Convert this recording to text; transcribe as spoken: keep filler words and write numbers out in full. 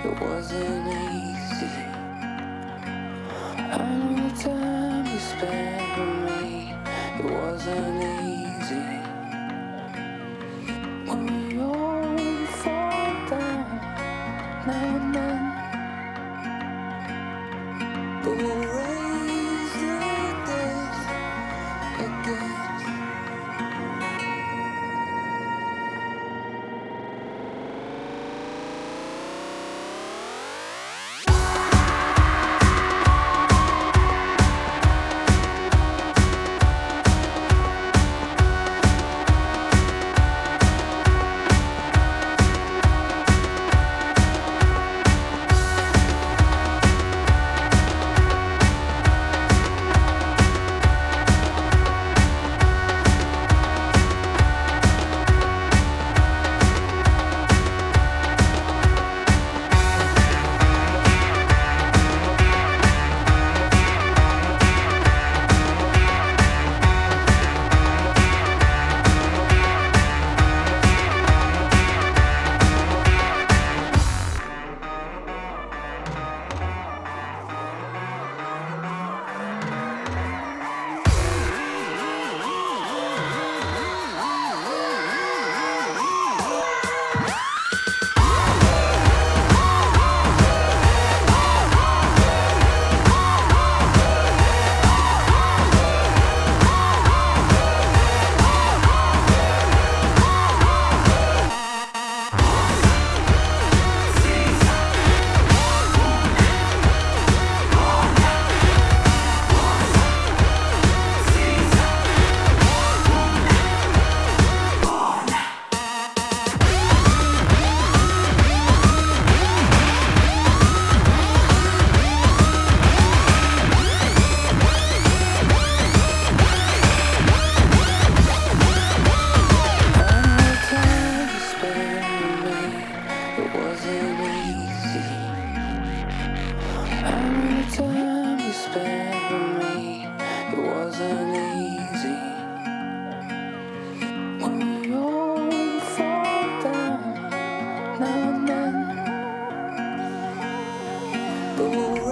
it wasn't easy. I know the time you spent with me, it wasn't easy. When we all fall down now and then, but we'll raise the dead again. Time you spent with me, it wasn't easy. When we all fall down now and then, but we'll